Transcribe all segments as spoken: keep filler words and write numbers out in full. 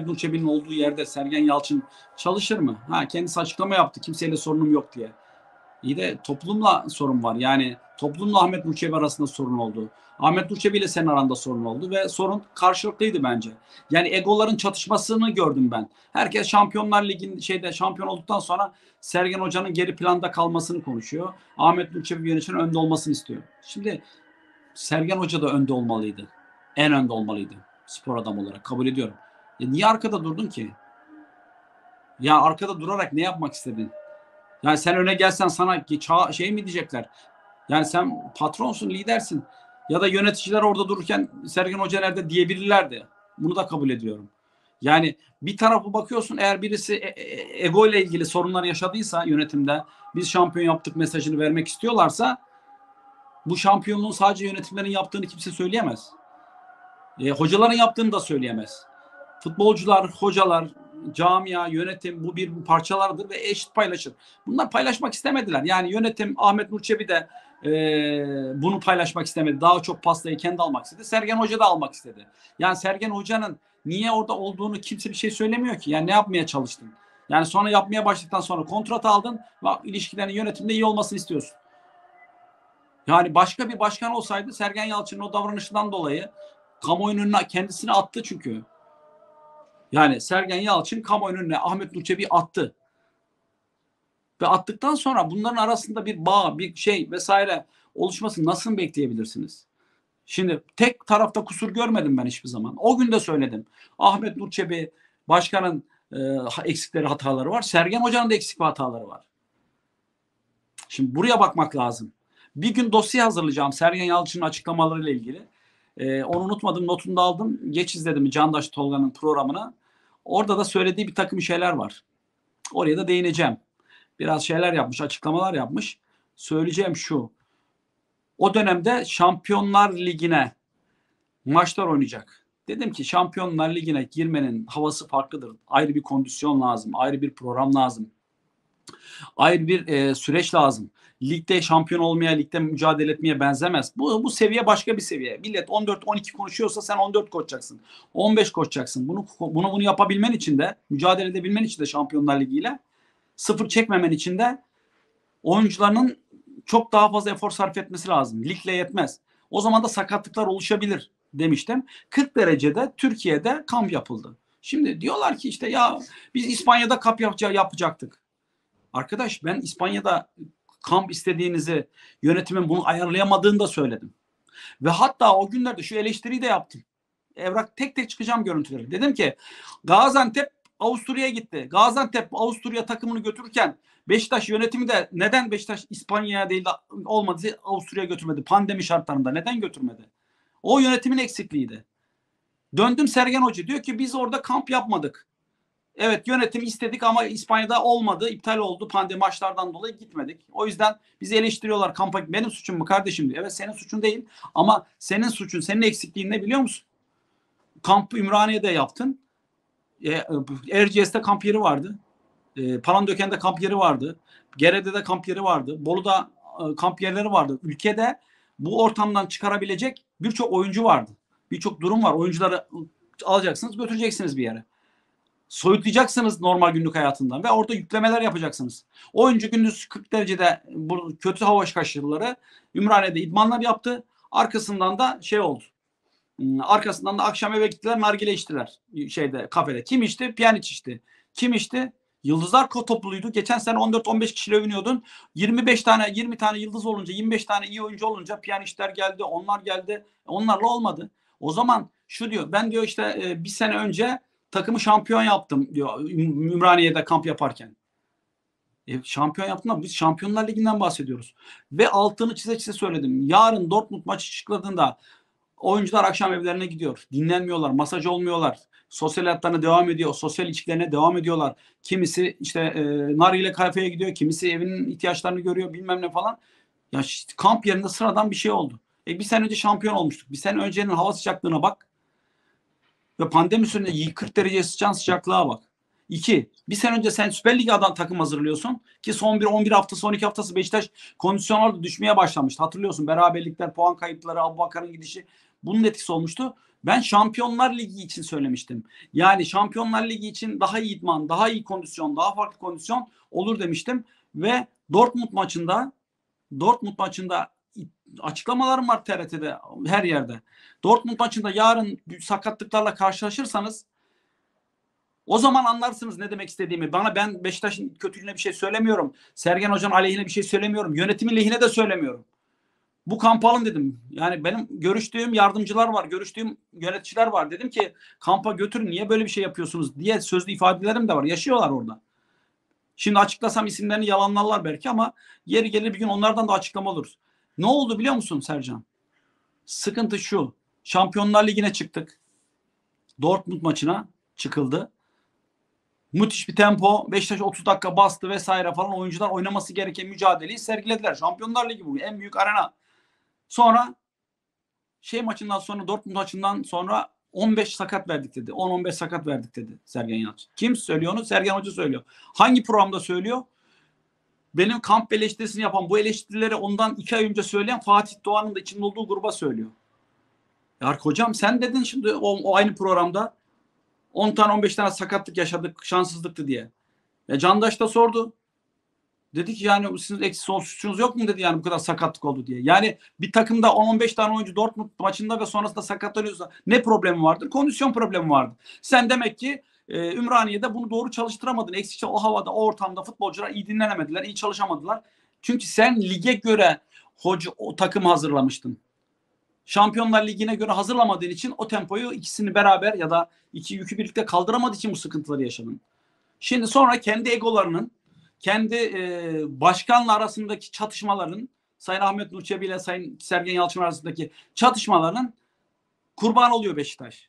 Ahmet Nur Çebi'nin olduğu yerde Sergen Yalçın çalışır mı? Ha, kendisi açıklama yaptı. Kimseyle sorunum yok diye. İyi de toplumla sorun var. Yani toplumla Ahmet Nur Çebi arasında sorun oldu. Ahmet Nur Çebi ile senin aranda sorun oldu ve sorun karşılıklıydı bence. Yani egoların çatışmasını gördüm ben. Herkes Şampiyonlar Ligi'nin şeyde şampiyon olduktan sonra Sergen Hoca'nın geri planda kalmasını konuşuyor. Ahmet Nur Çebi yönetimin önde olmasını istiyor. Şimdi Sergen Hoca da önde olmalıydı. En önde olmalıydı. Spor adam olarak kabul ediyorum. Ya niye arkada durdun ki? Ya arkada durarak ne yapmak istedin? Yani sen öne gelsen sana şey mi diyecekler? Yani sen patronsun, lidersin. Ya da yöneticiler orada dururken Sergen Hoca nerede diyebilirlerdi. Bunu da kabul ediyorum. Yani bir tarafı bakıyorsun, eğer birisi e- e- ego ile ilgili sorunlar yaşadıysa yönetimde, biz şampiyon yaptık mesajını vermek istiyorlarsa, bu şampiyonluğun sadece yönetimlerin yaptığını kimse söyleyemez. E, hocaların yaptığını da söyleyemez. Futbolcular, hocalar, camia, yönetim bu bir parçalardır ve eşit paylaşır. Bunlar paylaşmak istemediler. Yani yönetim, Ahmet Nur Çebi de e, bunu paylaşmak istemedi. Daha çok pastayı kendi almak istedi. Sergen Hoca da almak istedi. Yani Sergen Hoca'nın niye orada olduğunu kimse bir şey söylemiyor ki. Yani ne yapmaya çalıştın? Yani sonra yapmaya başladıktan sonra kontrat aldın ve ilişkilerin yönetimde iyi olmasını istiyorsun. Yani başka bir başkan olsaydı Sergen Yalçın'ın o davranışından dolayı kamuoyunun önüne kendisini attı çünkü. Yani Sergen Yalçın kamuoyunun önüne Ahmet Nur Çebi'yi attı. Ve attıktan sonra bunların arasında bir bağ, bir şey vesaire oluşmasını nasıl bekleyebilirsiniz? Şimdi tek tarafta kusur görmedim ben hiçbir zaman. O gün de söyledim. Ahmet Nur Çebi başkanın e, eksikleri, hataları var. Sergen Hoca'nın da eksik ve hataları var. Şimdi buraya bakmak lazım. Bir gün dosya hazırlayacağım Sergen Yalçın'ın açıklamalarıyla ilgili. Ee, onu unutmadım, notunu da aldım. Geç izledim Candaş Tolga'nın programını. Orada da söylediği bir takım şeyler var. Oraya da değineceğim. Biraz şeyler yapmış, açıklamalar yapmış. Söyleyeceğim şu. O dönemde Şampiyonlar Ligi'ne maçlar oynayacak. Dedim ki Şampiyonlar Ligi'ne girmenin havası farklıdır. Ayrı bir kondisyon lazım, ayrı bir program lazım. Ayrı bir e, süreç lazım. Ligde şampiyon olmaya, ligde mücadele etmeye benzemez. Bu bu seviye başka bir seviye. Millet on dört on iki konuşuyorsa sen on dört koşacaksın. on beş koşacaksın. Bunu bunu bunu yapabilmen için de, mücadele edebilmen için de Şampiyonlar Ligi ile sıfır çekmemen için de oyuncularının çok daha fazla efor sarf etmesi lazım. Ligle yetmez. O zaman da sakatlıklar oluşabilir demiştim. kırk derecede Türkiye'de kamp yapıldı. Şimdi diyorlar ki işte ya biz İspanya'da kamp yapacaktık. Arkadaş ben İspanya'da kamp istediğinizi, yönetimin bunu ayarlayamadığını da söyledim. Ve hatta o günlerde şu eleştiriyi de yaptım. Evrak tek tek çıkacağım görüntüleri. Dedim ki Gaziantep Avusturya'ya gitti. Gaziantep Avusturya takımını götürürken Beşiktaş yönetimi de neden Beşiktaş İspanya'ya değil de olmadı Avusturya'ya götürmedi? Pandemi şartlarında neden götürmedi? O yönetimin eksikliğiydi. Döndüm Sergen Hoca diyor ki biz orada kamp yapmadık. Evet yönetim istedik ama İspanya'da olmadı. İptal oldu pandemi maçlardan dolayı gitmedik. O yüzden bizi eleştiriyorlar kampa. Benim suçum mu kardeşim diyor. Evet senin suçun değil ama senin suçun, senin eksikliğin ne biliyor musun? Kampı Ümraniye'de yaptın. E, Erciyes'te kamp yeri vardı. E, Palandöken'de kamp yeri vardı. Gerede'de kamp yeri vardı. Bolu'da e, kamp yerleri vardı. Ülkede bu ortamdan çıkarabilecek birçok oyuncu vardı. Birçok durum var. Oyuncuları alacaksınız, götüreceksiniz bir yere. Soyutlayacaksınız normal günlük hayatından ve orada yüklemeler yapacaksınız. Oyuncu gündüz kırk derecede bu kötü hava şartları Ümraniye'de idmanlar yaptı. Arkasından da şey oldu. Arkasından da akşam eve gittiler, nargile içtiler şeyde, kafede. Kim içti? Piyaniç içti. Kim içti? Yıldızlar topluluğuydu. Geçen sene on dört on beş kişiyle övünüyordun. yirmi beş tane yirmi tane yıldız olunca, yirmi beş tane iyi oyuncu olunca Piyaniçler geldi, onlar geldi. Onlarla olmadı. O zaman şu diyor, ben diyor işte bir sene önce takımı şampiyon yaptım diyor Ümraniye'de kamp yaparken. E, şampiyon yaptın ama biz Şampiyonlar Ligi'nden bahsediyoruz. Ve altını çize çize söyledim. Yarın Dortmund maçı çıkladığında oyuncular akşam evlerine gidiyor. Dinlenmiyorlar, masaj olmuyorlar. Sosyal hayatlarına devam ediyor. Sosyal ilişkilerine devam ediyorlar. Kimisi işte e, nargile kafeye gidiyor. Kimisi evinin ihtiyaçlarını görüyor bilmem ne falan. Ya işte, kamp yerinde sıradan bir şey oldu. E, bir sene önce şampiyon olmuştuk. Bir sene öncenin hava sıcaklığına bak. Ve pandemi sürecinde kırk derece sıcağın sıcaklığa bak. İki, bir sene önce sen Süper Lig'den takım hazırlıyorsun ki son bir on bir haftası on iki haftası Beşiktaş kondisyonlarda düşmeye başlamıştı. Hatırlıyorsun beraberlikler, puan kayıpları, Abubakar'ın gidişi. Bunun etkisi olmuştu. Ben Şampiyonlar Ligi için söylemiştim. Yani Şampiyonlar Ligi için daha iyi idman, daha iyi kondisyon, daha farklı kondisyon olur demiştim. Ve Dortmund maçında Dortmund maçında açıklamalarım var T R T'de, her yerde. Dortmund maçında yarın sakatlıklarla karşılaşırsanız o zaman anlarsınız ne demek istediğimi. Bana, ben Beşiktaş'ın kötülüğüne bir şey söylemiyorum. Sergen Hoca'nın aleyhine bir şey söylemiyorum. Yönetimin lehine de söylemiyorum. Bu kamp alın dedim. Yani benim görüştüğüm yardımcılar var, görüştüğüm yöneticiler var. Dedim ki kampa götürün, niye böyle bir şey yapıyorsunuz diye sözlü ifadelerim de var. Yaşıyorlar orada. Şimdi açıklasam isimlerini yalanlarlar belki ama yeri gelir bir gün onlardan da açıklama olur. Ne oldu biliyor musun Sercan? Sıkıntı şu. Şampiyonlar Ligi'ne çıktık. Dortmund maçına çıkıldı. Müthiş bir tempo. Beşiktaş otuz dakika bastı vesaire falan. Oyuncular oynaması gereken mücadeleyi sergilediler. Şampiyonlar Ligi bu. En büyük arena. Sonra şey maçından sonra, Dortmund maçından sonra on beş sakat verdik dedi. on on beş sakat verdik dedi Sergen Yalçın. Kim söylüyor onu? Sergen Hoca söylüyor. Hangi programda söylüyor? Benim kamp eleştirisini yapan, bu eleştirileri ondan iki ay önce söyleyen Fatih Doğan'ın da içinde olduğu gruba söylüyor. Ya hocam sen dedin şimdi o, o aynı programda on tane on beş tane sakatlık yaşadık, şanssızlıktı diye. Ya Candaş da sordu. Dedi ki yani sizin eksi son suçunuz yok mu dedi, yani bu kadar sakatlık oldu diye. Yani bir takımda on on beş tane oyuncu Dortmund maçında ve sonrasında sakatlanıyorsa ne problemi vardır? Kondisyon problemi vardır. Sen demek ki e, Ümraniye'de bunu doğru çalıştıramadın. Eksikçe o havada, o ortamda futbolcular iyi dinlenemediler, iyi çalışamadılar. Çünkü sen lige göre hoca o takımı hazırlamıştın. Şampiyonlar Ligi'ne göre hazırlamadığın için o tempoyu ikisini beraber ya da iki yükü birlikte kaldıramadığı için bu sıkıntıları yaşadın. Şimdi sonra kendi egolarının, kendi e, başkanla arasındaki çatışmaların, Sayın Ahmet Nur Çebi ile Sayın Sergen Yalçın arasındaki çatışmaların kurban oluyor Beşiktaş.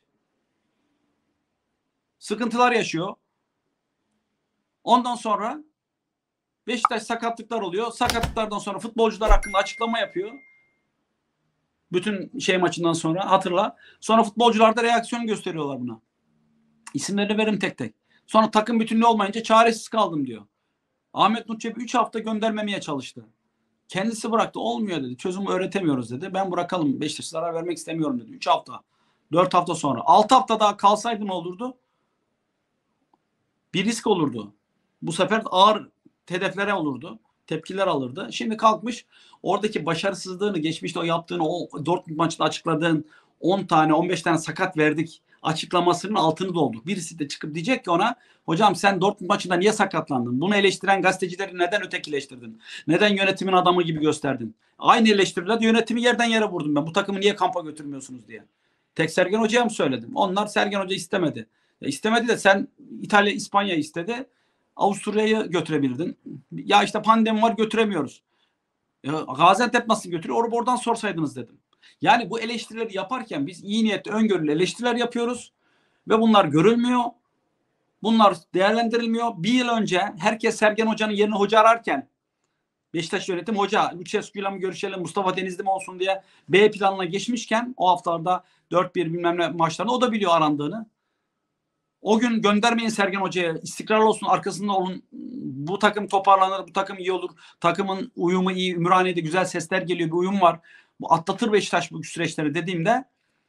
Sıkıntılar yaşıyor. Ondan sonra Beşiktaş sakatlıklar oluyor. Sakatlıklardan sonra futbolcular hakkında açıklama yapıyor. Bütün şey maçından sonra hatırla. Sonra futbolcular da reaksiyon gösteriyorlar buna. İsimlerini verim tek tek. Sonra takım bütünlüğü olmayınca çaresiz kaldım diyor. Ahmet Nur Çebi üç hafta göndermemeye çalıştı. Kendisi bıraktı. Olmuyor dedi. Çözümü öğretemiyoruz dedi. Ben bırakalım. Beşiktaş'a zarar vermek istemiyorum dedi. üç hafta. dört hafta sonra. altı hafta daha kalsaydı ne olurdu? Bir risk olurdu. Bu sefer ağır hedeflere olurdu. Tepkiler alırdı. Şimdi kalkmış oradaki başarısızlığını, geçmişte o yaptığını, o Dortmund maçında açıkladığın on tane on beş tane sakat verdik açıklamasının altını doldu. Birisi de çıkıp diyecek ki ona, hocam sen Dortmund maçında niye sakatlandın? Bunu eleştiren gazetecileri neden ötekileştirdin? Neden yönetimin adamı gibi gösterdin? Aynı eleştiriler, yönetimi yerden yere vurdum ben. Bu takımı niye kampa götürmüyorsunuz diye. Tek Sergen Hoca'ya mı söyledim? Onlar Sergen Hoca istemedi. Ya istemedi de sen İtalya, İspanya istedi. Avusturya'yı götürebilirdin. Ya işte pandemi var, götüremiyoruz. Ya Gaziantep nasıl götürüyor? Or oradan sorsaydınız dedim. Yani bu eleştirileri yaparken biz iyi niyetli, öngörülü eleştiriler yapıyoruz ve bunlar görülmüyor. Bunlar değerlendirilmiyor. Bir yıl önce herkes Sergen Hoca'nın yerine hoca ararken Beşiktaş yönetim hoca Lucescu'yla mı görüşelim, Mustafa Denizli mi olsun diye B planına geçmişken o haftalarda dört bir bilmem ne maçlarında o da biliyor arandığını. O gün göndermeyin Sergen Hoca'ya, istikrarlı olsun, arkasında olun, bu takım toparlanır, bu takım iyi olur, takımın uyumu iyi, Ümraniye'de güzel sesler geliyor, bir uyum var, bu atlatır Beşiktaş bu süreçleri dediğimde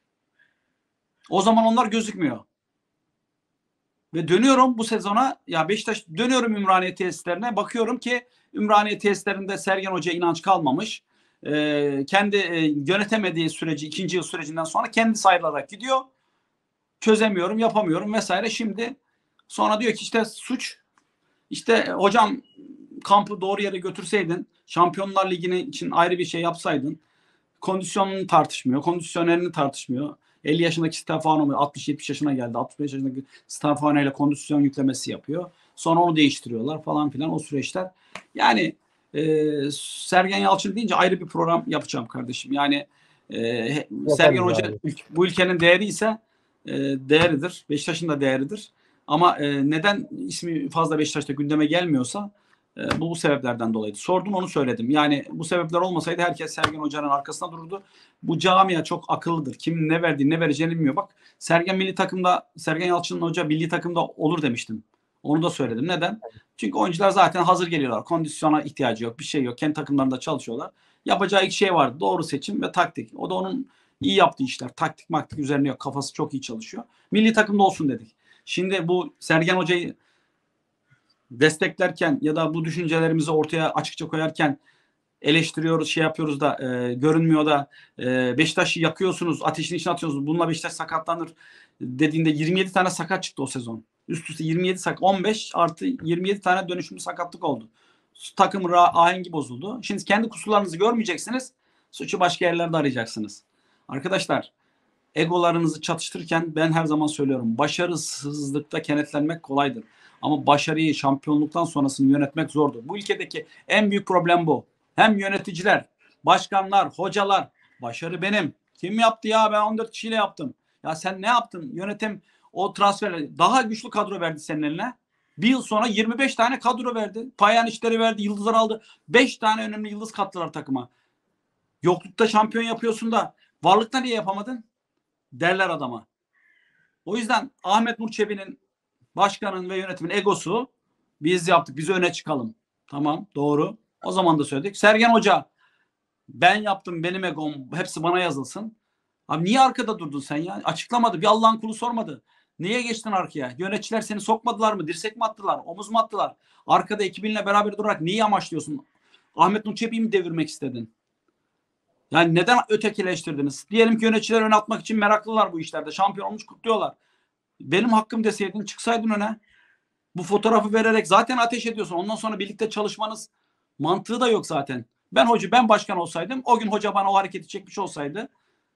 o zaman onlar gözükmüyor. Ve dönüyorum bu sezona, ya Beşiktaş, dönüyorum Ümraniye tesislerine, bakıyorum ki Ümraniye tesislerinde Sergen Hoca'ya inanç kalmamış. Ee, kendi e, yönetemediği süreci, ikinci yıl sürecinden sonra kendi ayrılarak gidiyor. Çözemiyorum, yapamıyorum vesaire. Şimdi sonra diyor ki işte suç, işte hocam kampı doğru yere götürseydin, Şampiyonlar Ligi'ni için ayrı bir şey yapsaydın, kondisyonunu tartışmıyor, kondisyonerini tartışmıyor. elli yaşındaki Stefano altmış yetmiş yaşına geldi. altmış beş yaşındaki Stefano ile kondisyon yüklemesi yapıyor. Sonra onu değiştiriyorlar falan filan, o süreçler. Yani e, Sergen Yalçın deyince ayrı bir program yapacağım kardeşim. Yani e, Sergen Hoca bu ülkenin değeri ise e, değeridir. Beşiktaş'ın da değeridir. Ama e, neden ismi fazla Beşiktaş'ta gündeme gelmiyorsa e, bu, bu sebeplerden dolayıydı. Sordum, onu söyledim. Yani bu sebepler olmasaydı herkes Sergen Hoca'nın arkasında dururdu. Bu camia çok akıllıdır. Kim ne verdiğini, ne vereceğini bilmiyor. Bak Sergen milli takımda, Sergen Yalçın'ın hoca milli takımda olur demiştim. Onu da söyledim. Neden? Çünkü oyuncular zaten hazır geliyorlar. Kondisyona ihtiyacı yok. Bir şey yok. Kendi takımlarında çalışıyorlar. Yapacağı ilk şey vardı. Doğru seçim ve taktik. O da onun İyi yaptığı işler. Taktik maktik üzerine yok. Kafası çok iyi çalışıyor. Milli takımda olsun dedik. Şimdi bu Sergen Hoca'yı desteklerken ya da bu düşüncelerimizi ortaya açıkça koyarken eleştiriyoruz, şey yapıyoruz da e, görünmüyor da e, Beşiktaş'ı yakıyorsunuz, ateşin içine atıyorsunuz. Bununla Beşiktaş sakatlanır dediğinde yirmi yedi tane sakat çıktı o sezon. Üst üste yirmi yedi sakat, on beş artı yirmi yedi tane dönüşümlü sakatlık oldu. Takım ahengi bozuldu. Şimdi kendi kusurlarınızı görmeyeceksiniz. Suçu başka yerlerde arayacaksınız. Arkadaşlar, egolarınızı çatıştırırken ben her zaman söylüyorum. Başarısızlıkta kenetlenmek kolaydır. Ama başarıyı, şampiyonluktan sonrasını yönetmek zordur. Bu ülkedeki en büyük problem bu. Hem yöneticiler, başkanlar, hocalar. Başarı benim. Kim yaptı ya? Ben on dört kişiyle yaptım. Ya sen ne yaptın? Yönetim o transferleri daha güçlü kadro verdi senin eline. Bir yıl sonra yirmi beş tane kadro verdi. Payan işleri verdi. Yıldızlar aldı. beş tane önemli yıldız kattılar takıma. Yoklukta şampiyon yapıyorsun da varlıkta niye yapamadın? Derler adama. O yüzden Ahmet Nur Çebi'nin, başkanın ve yönetimin egosu, biz yaptık, biz öne çıkalım. Tamam, doğru. O zaman da söyledik. Sergen Hoca, ben yaptım, benim egom, hepsi bana yazılsın. Abi niye arkada durdun sen ya? Açıklamadı. Bir Allah'ın kulu sormadı. Niye geçtin arkaya? Yöneticiler seni sokmadılar mı? Dirsek mi attılar? Omuz mu attılar? Arkada ekibinle beraber durarak neyi amaçlıyorsun? Ahmet Nur Çebi'yi mi devirmek istedin? Yani neden ötekileştirdiniz? Diyelim ki yöneticiler öne atmak için meraklılar bu işlerde. Şampiyon olmuş, kutluyorlar. Benim hakkım deseydin, çıksaydın öne. Bu fotoğrafı vererek zaten ateş ediyorsun. Ondan sonra birlikte çalışmanız mantığı da yok zaten. Ben hoca, ben başkan olsaydım, o gün hoca bana o hareketi çekmiş olsaydı,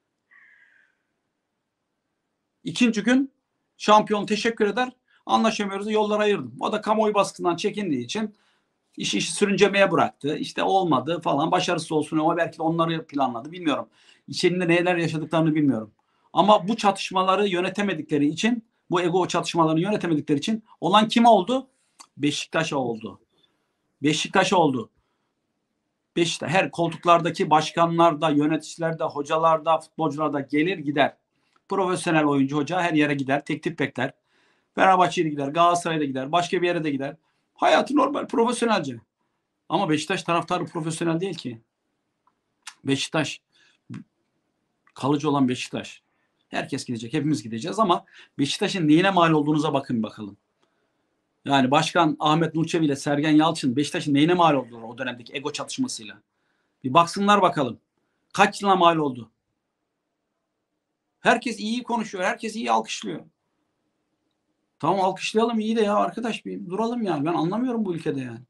ikinci gün şampiyon teşekkür eder, anlaşamıyoruz, yollar ayırdım. O da kamuoyu baskısından çekindiği için işi işi sürüncemeye bıraktı. İşte olmadı falan, başarısız olsun ama belki de onları planladı, bilmiyorum. İçerinde neler yaşadıklarını bilmiyorum. Ama bu çatışmaları yönetemedikleri için, bu ego çatışmalarını yönetemedikleri için olan kim oldu? Beşiktaş'a oldu. Beşiktaş'a oldu. Beşiktaş, her koltuklardaki başkanlar da, yöneticiler de, hocalar da, futbolcular da gelir gider. Profesyonel oyuncu hoca her yere gider, teklif bekler. Fenerbahçe'ye gider, Galatasaray'a gider, başka bir yere de gider. Hayatı normal, profesyonelce. Ama Beşiktaş taraftarı profesyonel değil ki. Beşiktaş, kalıcı olan Beşiktaş. Herkes gidecek, hepimiz gideceğiz ama Beşiktaş'ın neyine mal olduğunuza bakın bakalım. Yani Başkan Ahmet Nur Çebi ile Sergen Yalçın Beşiktaş'ın neyine mal oldular o dönemdeki ego çatışmasıyla? Bir baksınlar bakalım. Kaç yılına mal oldu? Herkes iyi konuşuyor, herkes iyi alkışlıyor. Tamam, alkışlayalım iyi de ya arkadaş, bir duralım yani. Ben anlamıyorum bu ülkede yani.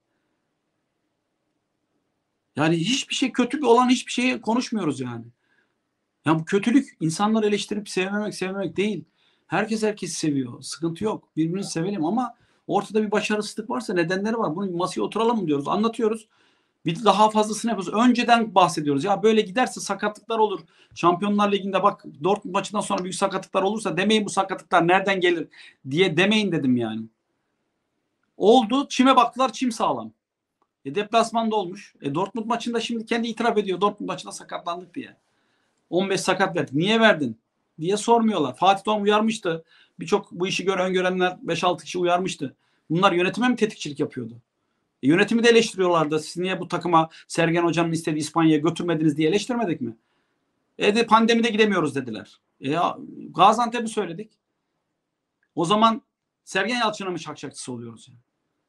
Yani hiçbir şey, kötü olan hiçbir şeyi konuşmuyoruz yani. Ya bu kötülük, insanları eleştirip sevmemek sevmemek değil. Herkes herkesi seviyor. Sıkıntı yok. Birbirini sevelim ama ortada bir başarısızlık varsa nedenleri var. Bunu masaya oturalım diyoruz. Anlatıyoruz. Bir daha fazlasını yapıyoruz. Önceden bahsediyoruz. Ya böyle giderse sakatlıklar olur. Şampiyonlar Ligi'nde bak Dortmund maçından sonra büyük sakatlıklar olursa demeyin bu sakatlıklar nereden gelir diye demeyin dedim yani. Oldu. Çime baktılar, çim sağlam. E deplasmanda olmuş. E Dortmund maçında şimdi kendi itiraf ediyor. Dortmund maçında sakatlandık diye. on beş sakat verdik. Niye verdin diye sormuyorlar. Fatih Doğan uyarmıştı. Birçok bu işi gören görenler beş altı kişi uyarmıştı. Bunlar yönetime mi tetikçilik yapıyordu? E, yönetimi de eleştiriyorlardı. Siz niye bu takıma Sergen Hoca'nın istediği İspanya'ya götürmediniz diye eleştirmedik mi? E de pandemide gidemiyoruz dediler. E ya, Gaziantep'i söyledik. O zaman Sergen Yalçın'a mı şakşakçısı oluyoruz? Yani?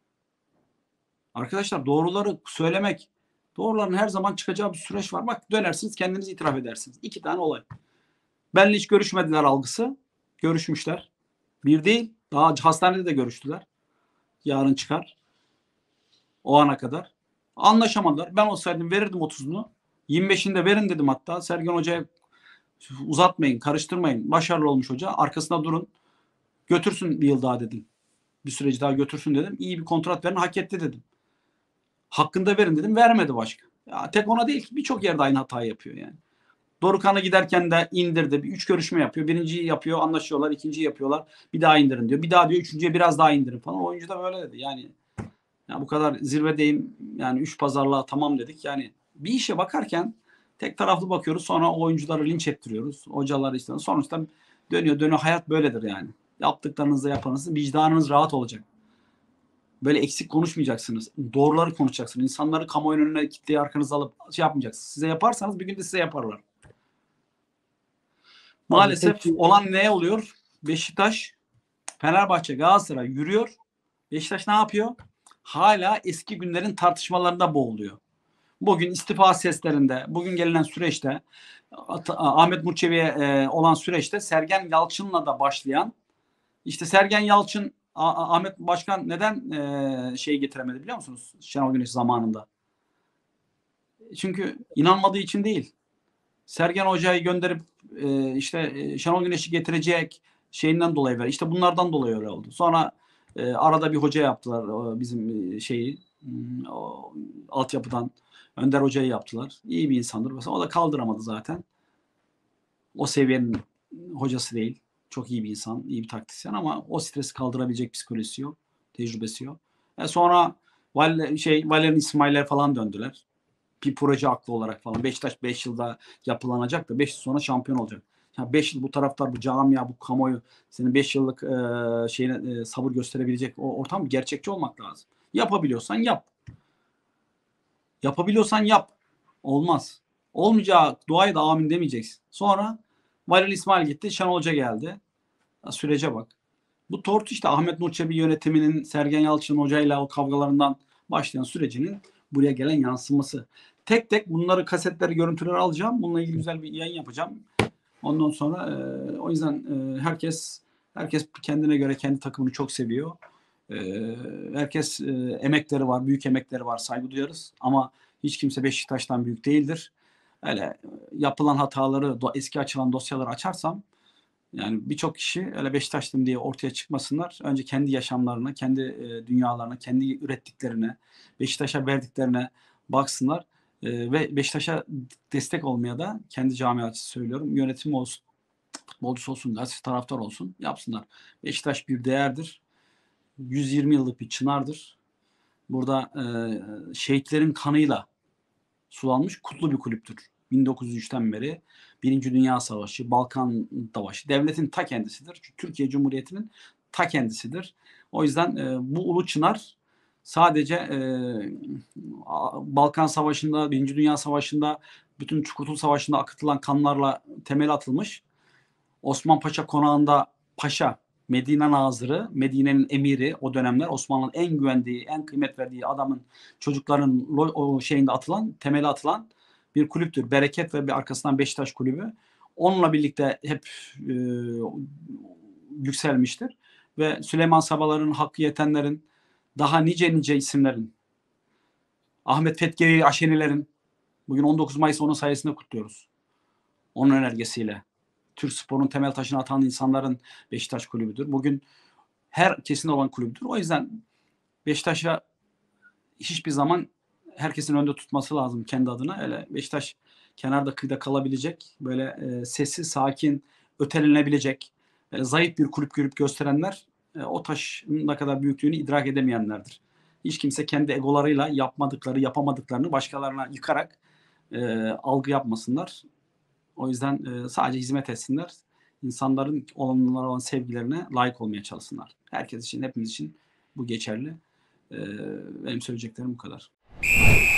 Arkadaşlar, doğruları söylemek, doğruların her zaman çıkacağı bir süreç var. Bak, dönersiniz kendiniz itiraf edersiniz. İki tane olay. Benle hiç görüşmediler algısı. Görüşmüşler. Bir değil. Daha hastanede de görüştüler. Yarın çıkar. O ana kadar. Anlaşamadılar. Ben olsaydım verirdim otuzunu. yirmi beşinde verin dedim hatta. Sergen Hoca'ya uzatmayın, karıştırmayın. Başarılı olmuş hoca. Arkasında durun. Götürsün bir yıl daha dedim. Bir süreci daha götürsün dedim. İyi bir kontrat verin, hak etti dedim. Hakkında verin dedim. Vermedi başka. Ya tek ona değil ki, birçok yerde aynı hatayı yapıyor yani. Dorukhan'a giderken de indirdi. Bir üç görüşme yapıyor. Birinciyi yapıyor, anlaşıyorlar. İkinciyi yapıyorlar. Bir daha indirin diyor. Bir daha diyor üçüncüye biraz daha indirin falan. Oyuncu da böyle dedi. Yani ya bu kadar zirvedeyim. Yani üç pazarlığa tamam dedik. Yani bir işe bakarken tek taraflı bakıyoruz. Sonra oyuncuları linç ettiriyoruz. Hocalar işte. Sonuçta dönüyor dönüyor. Hayat böyledir yani. Yaptıklarınızda yapanız, vicdanınız rahat olacak. Böyle eksik konuşmayacaksınız. Doğruları konuşacaksınız. İnsanları kamuoyunun önüne, kitleyi arkanıza alıp şey yapmayacaksınız. Size yaparsanız bir gün de size yaparlar. Abi Maalesef peki olan ne oluyor? Beşiktaş, Fenerbahçe, Galatasaray yürüyor. Beşiktaş ne yapıyor? Hala eski günlerin tartışmalarında boğuluyor. Bugün istifa seslerinde, bugün gelinen süreçte, Ahmet Murçevi'ye e, olan süreçte Sergen Yalçın'la da başlayan, işte Sergen Yalçın, Ahmet Başkan neden e, şeyi getiremedi biliyor musunuz? Şenol Güneş zamanında. Çünkü inanmadığı için değil. Sergen Hoca'yı gönderip e, işte Şenol Güneş'i getirecek şeyinden dolayı ver. İşte bunlardan dolayı öyle oldu. Sonra e, arada bir hoca yaptılar o bizim şeyi o, altyapıdan Önder Hoca'yı yaptılar. İyi bir insandır. Mesela o da kaldıramadı zaten. O seviyenin hocası değil. Çok iyi bir insan, iyi bir taktisyen ama o stresi kaldırabilecek psikolojisi yok, tecrübesi yok. E sonra Val şey Valerian İsmail'e falan döndüler. Bir proje aklı olarak falan. Beşiktaş beş yılda yapılanacak da beş yıl sonra şampiyon olacak. Ya beş yıl bu taraftar, bu camia, bu kamuoyu senin beş yıllık e, şeyine e, sabır gösterebilecek o ortam gerçekçi olmak lazım. Yapabiliyorsan yap. Yapabiliyorsan yap. Olmaz. Olmayacak duaya da amin demeyeceksin. Sonra Valerian İsmail gitti, Şenol Hoca geldi. Ya sürece bak. Bu tortu işte Ahmet Nur Çebi yönetiminin Sergen Yalçın hocayla o kavgalarından başlayan sürecinin buraya gelen yansıması. Tek tek bunları kasetleri, görüntüleri alacağım. Bununla ilgili güzel bir yayın yapacağım. Ondan sonra e, o yüzden e, herkes herkes kendine göre kendi takımını çok seviyor. E, herkes e, emekleri var, büyük emekleri var. Saygı duyarız. Ama hiç kimse Beşiktaş'tan büyük değildir. Öyle yapılan hataları, eski açılan dosyaları açarsam yani birçok kişi öyle Beşiktaşlıyım diye ortaya çıkmasınlar. Önce kendi yaşamlarına, kendi e, dünyalarına, kendi ürettiklerine, Beşiktaş'a verdiklerine baksınlar. E, ve Beşiktaş'a destek olmaya da kendi camiası söylüyorum. Yönetim olsun, futbolcusu olsun, gazeteci taraftar olsun yapsınlar. Beşiktaş bir değerdir. yüz yirmi yıllık bir çınardır. Burada e, şehitlerin kanıyla sulanmış kutlu bir kulüptür. bin dokuz yüz üçten beri Birinci Dünya Savaşı, Balkan Savaşı devletin ta kendisidir. Türkiye Cumhuriyeti'nin ta kendisidir. O yüzden e, bu Ulu Çınar sadece e, Balkan Savaşı'nda, Birinci Dünya Savaşı'nda, bütün Kurtuluş Savaşı'nda akıtılan kanlarla temel atılmış. Osman Paşa Konağı'nda paşa, Medine Nazırı, Medine'nin emiri o dönemler Osmanlı'nın en güvendiği, en kıymet verdiği adamın çocukların o şeyinde atılan, temeli atılan bir kulüptür. Bereket ve bir arkasından Beşiktaş kulübü. Onunla birlikte hep e, yükselmiştir. Ve Süleyman Sabalar'ın, Hakkı Yetenler'in, daha nice nice isimlerin, Ahmet Fetkevi Aşeniler'in, bugün on dokuz Mayıs onun sayesinde kutluyoruz. Onun önergesiyle. Türk sporunun temel taşını atan insanların Beşiktaş kulübüdür. Bugün herkesin olan kulübüdür. O yüzden Beşiktaş'a hiçbir zaman herkesin önde tutması lazım kendi adına. Öyle Beşiktaş kenarda kıyıda kalabilecek, böyle e, sessiz, sakin, ötelenebilecek, böyle zayıf bir kulüp görüp gösterenler e, o taşın ne kadar büyüklüğünü idrak edemeyenlerdir. Hiç kimse kendi egolarıyla yapmadıkları, yapamadıklarını başkalarına yıkarak e, algı yapmasınlar. O yüzden e, sadece hizmet etsinler. İnsanların onlara olan sevgilerine layık olmaya çalışsınlar. Herkes için, hepimiz için bu geçerli. E, benim söyleyeceklerim bu kadar.